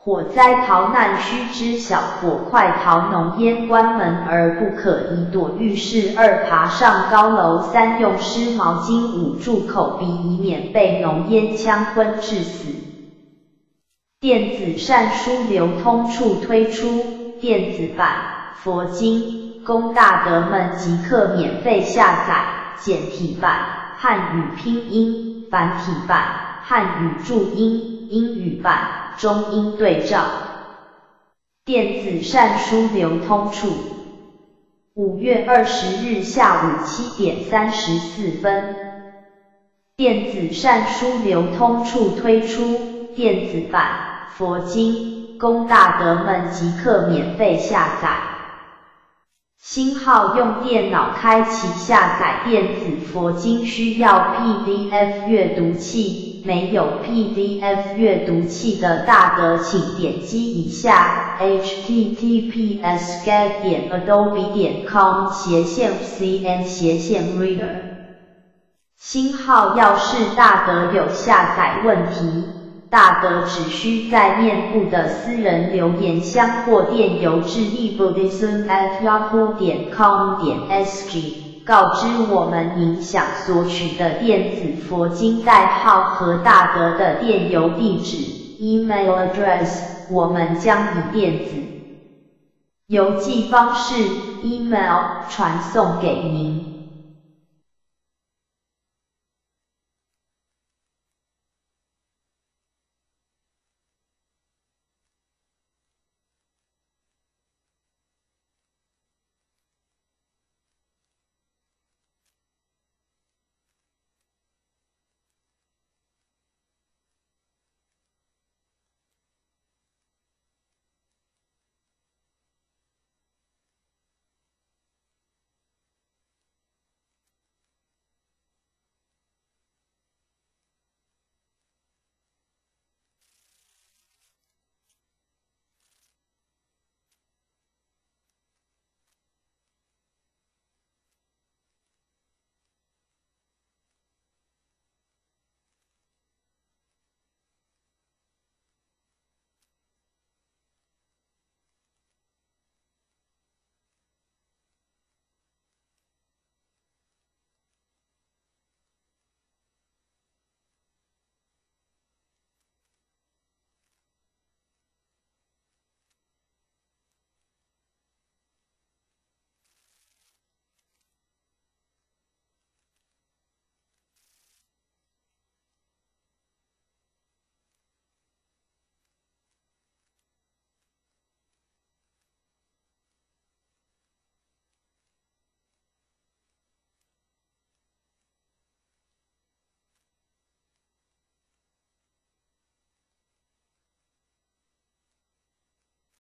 火灾逃难须知晓，火快逃浓烟关门而不可1躲浴室，2爬上高楼，3用湿毛巾捂住口鼻，以免被浓烟呛昏致死。电子善书流通处推出电子版佛经，供大德们即刻免费下载，简体版汉语拼音，繁体版汉语注音，英语版中英对照。电子善书流通处5月20日下午7点34分，电子善书流通处推出电子版佛经，供大德们即刻免费下载。星号用电脑开启下载电子佛经需要 PDF 阅读器，没有 PDF 阅读器的大德请点击一下 https://adobe.com/cn/reader。星号要是大德有下载问题，大德只需在面部的私人留言箱或电邮至 ebuddhism@yahoo.com.sg 告知我们您想索取的电子佛经代号和大德的电邮地址 email address， 我们将以电子邮寄方式 email 传送给您。